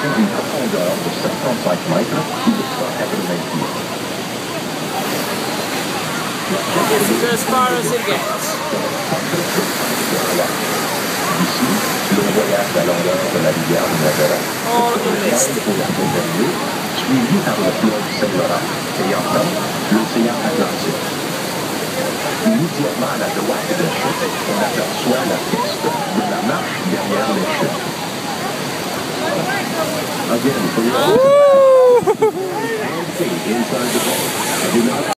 traversée d'une profondeur de 75 mètres ou de 180 pieds. This is as far as it gets. Ici, l'on voyage la longueur de la rivière du Niagara. All the best. Pour la Colombie, suivi par le fleuve Saint-Laurent et enfin l'océan Atlantique. Immédiatement à la droite de la chute, on aperçoit la piste de la marche derrière les chutes. Again, for your inside the boat.